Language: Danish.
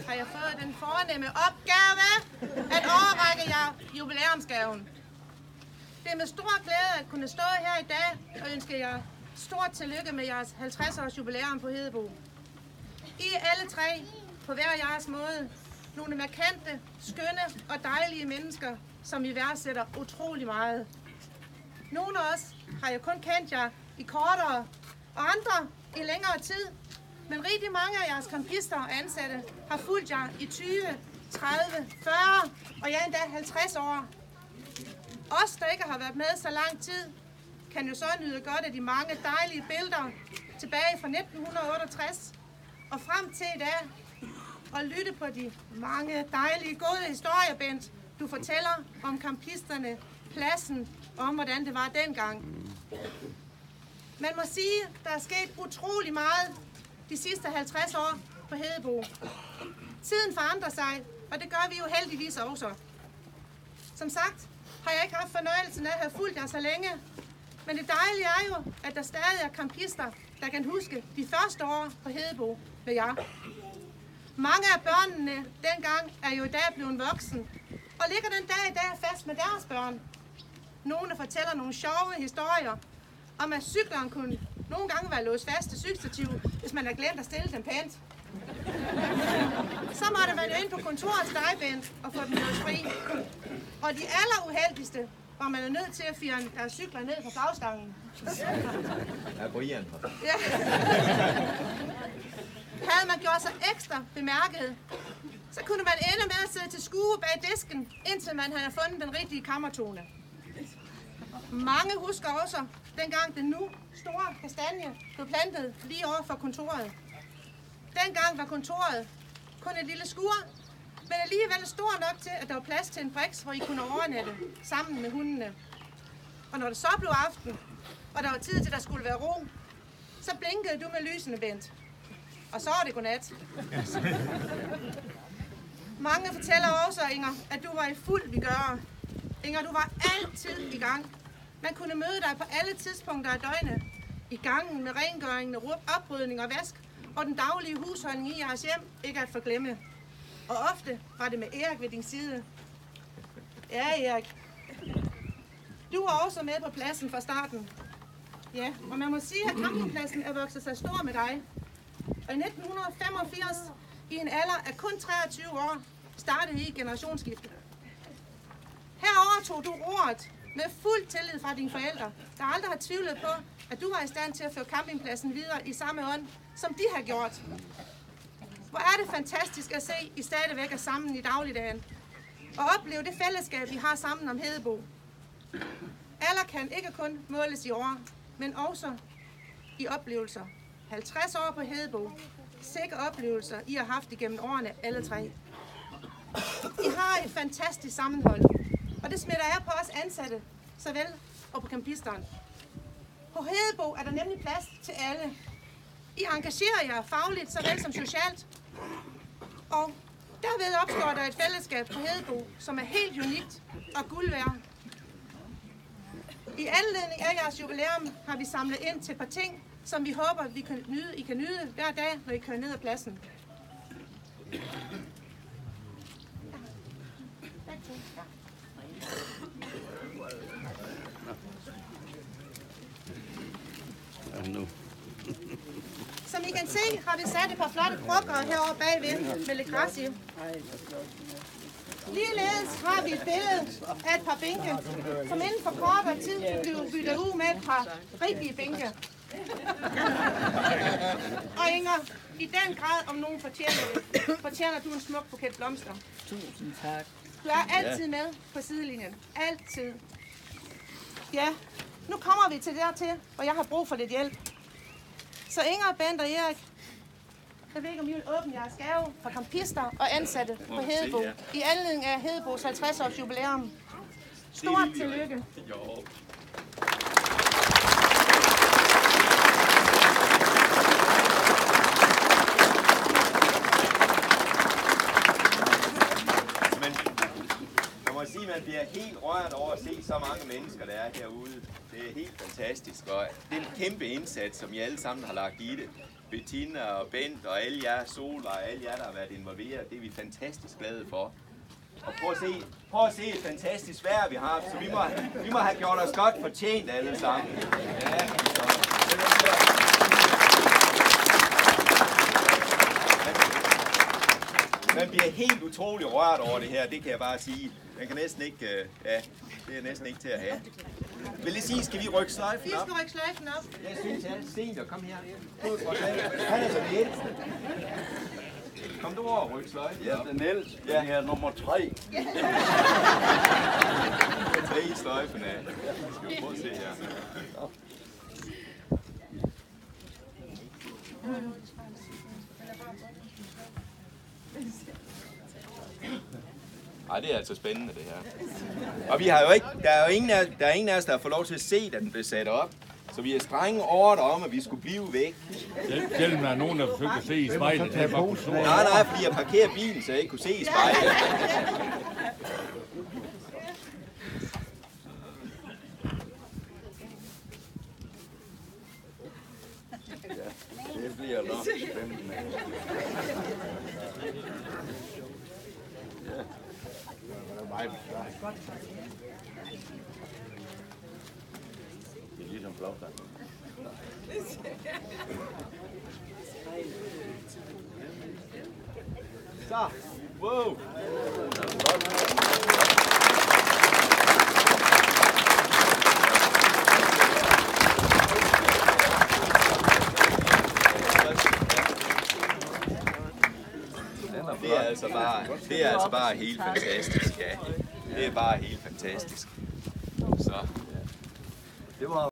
har jeg fået den fornemme opgave at overrække jer jubilæumsgaven. Det er med stor glæde at kunne stå her i dag og ønske jer stort tillykke med jeres 50-års jubilæum på Hedebo. I alle tre, på hver jeres måde, nogle markante, skønne og dejlige mennesker, som I værdsætter utrolig meget. Nogle af os har jeg kun kendt jer i kortere, og andre i længere tid. Men rigtig mange af jeres campister og ansatte har fulgt jer i 20, 30, 40 og ja endda 50 år. Os, der ikke har været med så lang tid, kan jo så nyde godt af de mange dejlige billeder tilbage fra 1968 og frem til i dag. Og lytte på de mange dejlige, gode historier, Bent. Du fortæller om campisterne, pladsen og om, hvordan det var dengang. Man må sige, der er sket utrolig meget de sidste 50 år på Hedebo. Tiden forandrer sig, og det gør vi jo heldigvis også. Som sagt har jeg ikke haft fornøjelsen af at have fulgt jer så længe, men det dejlige er jo, at der stadig er campister, der kan huske de første år på Hedebo med jer. Mange af børnene dengang er jo i dag blevet voksen, og ligger den dag i dag fast med deres børn. Nogle fortæller nogle sjove historier om, at cyklerne kunne nogle gange være låst fast til cykelstativet, hvis man har glemt at stille dem pænt. Så måtte man jo ind på kontoret til dig, Bent, og få dem låst fri. Og de alleruheldigste var man jo nødt til at fire deres cykler ned fra flagstangen. Ja. Havde man gjort sig ekstra bemærket, så kunne man ende med at sidde til skue bag disken, indtil man havde fundet den rigtige kammertone. Mange husker også, dengang den nu store kastanje blev plantet lige over for kontoret. Dengang var kontoret kun et lille skur, men alligevel stor nok til, at der var plads til en briks, hvor I kunne overnatte sammen med hundene. Og når det så blev aften, og der var tid til, at der skulle være ro, så blinkede du med lysene, Bent. Og så var det godnat. Mange fortæller også, Inger, at du var i fuld vigør. Inger, du var altid i gang. Man kunne møde dig på alle tidspunkter af døgnet. I gangen med rengøringen, oprydning og vask, og den daglige husholdning i jeres hjem, ikke at forglemme. Og ofte var det med Erik ved din side. Ja, Erik. Du var også med på pladsen fra starten. Ja, og man må sige, at campingpladsen er vokset sig stor med dig. Og i 1985, i en alder af kun 23 år, startede I generationsskiftet. Her overtog du roret med fuld tillid fra dine forældre, der aldrig har tvivlet på, at du var i stand til at føre campingpladsen videre i samme ånd, som de har gjort. Hvor er det fantastisk at se, I stadigvæk er sammen i dagligdagen, og opleve det fællesskab, I har sammen om Hedebo. Alder kan ikke kun måles i år, men også i oplevelser. 50 år på Hedebo. Sikre oplevelser, I har haft igennem årene, alle tre. I har et fantastisk sammenhold, og det smitter af på os ansatte, såvel og på campisteren. På Hedebo er der nemlig plads til alle. I engagerer jer fagligt, såvel som socialt. Og derved opstår der et fællesskab på Hedebo, som er helt unikt og guld værd. I anledning af jeres jubilæum har vi samlet ind til et par ting, som vi håber, I kan nyde hver dag, når I kører ned ad pladsen. Som I kan se, har vi sat et par flotte krukker herovre bagved med lidt græs i. Ligeledes har vi et billede af et par bænke, som inden for kortere tid bliver byttet ud med et par rigtige bænke. Og Inger, i den grad om nogen fortjener du en smuk buket blomster. Tusind tak. Du er altid med på sidelinjen. Altid. Ja, nu kommer vi til dertil, hvor jeg har brug for lidt hjælp. Så Inger, Bent og Erik, jeg ved ikke, om I vil åbne jeres gave for campister og ansatte på Hedebo i anledning af Hedebos 50-års jubilæum. Stort tillykke. Man bliver helt rørt over at se så mange mennesker, der er herude. Det er helt fantastisk, og det er en kæmpe indsats, som I alle sammen har lagt i det. Bettina og Bent og alle jer, Solvej og alle jer, der har været involveret. Det er vi fantastisk glade for. Og prøv at se et fantastisk vejr, vi har. Så vi må have gjort os godt fortjent alle sammen. Ja, man bliver helt utrolig rørt over det her, det kan jeg bare sige. Man kan næsten ikke, det er næsten ikke til at have. Vil I sige, skal vi rykke sløjfen op? Vi skal rykke sløjfen op. Jeg synes, Senior, kom her. Han er så det ældste. Kom du over og rykke sløjfen op. Ja, den ældste. Ja. Det er nummer 3. 3 i sløjfen af. Skal vi prøve at se her. Ej, det er altså spændende det her. Og vi har jo ikke, der er ingen af os, der har fået lov til at se, da den blev sat op. Så vi er strenge ordre om, at vi skulle blive væk. Selvom der er nogen, der forsøger at se i spejlet. Nej, fordi jeg parkerede bilen, så jeg ikke kunne se i spejlet. Det bliver nok spændende. Det er ligesom flagstang. Så, wow! Det er altså bare helt fantastisk, ja. Det er bare helt fantastisk. Så. Det var